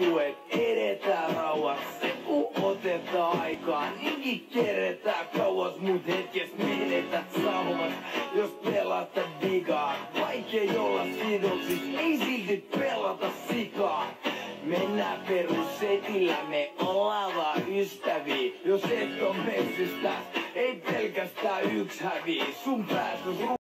tuntuu, et edetään rauhassa. Kun otetaan aikaa, niinkin keretään kauas, mut hetkes menetät saumat. Jos pelata digaa, vaikei olla sidoksis, ei silti pelata sikaa. Mennään perussetillä, me ollaan vaan ystäviä. Jos et oo messystä, ei pelkästään yks hävii. Sun päästös